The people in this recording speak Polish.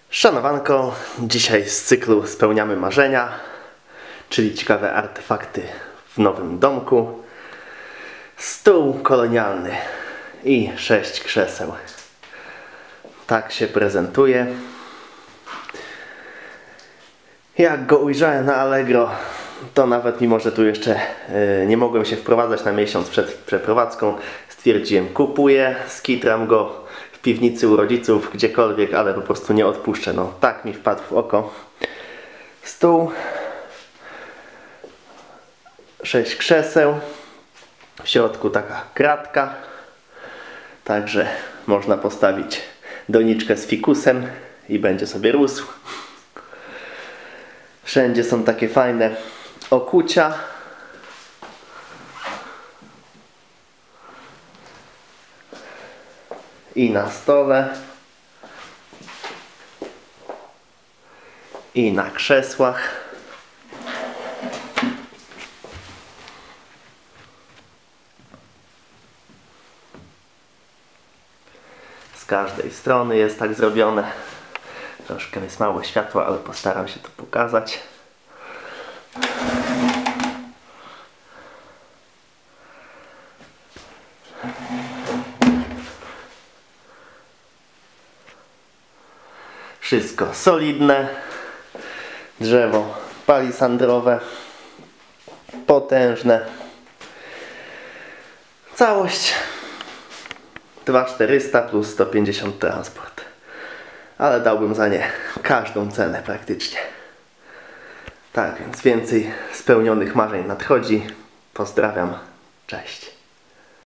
Szanowanko, dzisiaj z cyklu Spełniamy Marzenia, czyli ciekawe artefakty w nowym domku. Stół kolonialny i 6 krzeseł. Tak się prezentuje. Jak go ujrzałem na Allegro, to nawet mimo, że tu jeszcze nie mogłem się wprowadzać na miesiąc przed przeprowadzką, stwierdziłem, kupuję, skitram go w piwnicy u rodziców, gdziekolwiek, ale po prostu nie odpuszczę. No, tak mi wpadł w oko. Stół, 6 krzeseł, w środku taka kratka, także można postawić doniczkę z fikusem i będzie sobie rósł. Wszędzie są takie fajne okucia. I na stole. I na krzesłach. Z każdej strony jest tak zrobione. Troszkę jest mało światła, ale postaram się to pokazać. Wszystko solidne. Drzewo palisandrowe. Potężne. Całość 2400 plus 150 transport. Ale dałbym za nie każdą cenę praktycznie. Tak więc więcej spełnionych marzeń nadchodzi. Pozdrawiam. Cześć.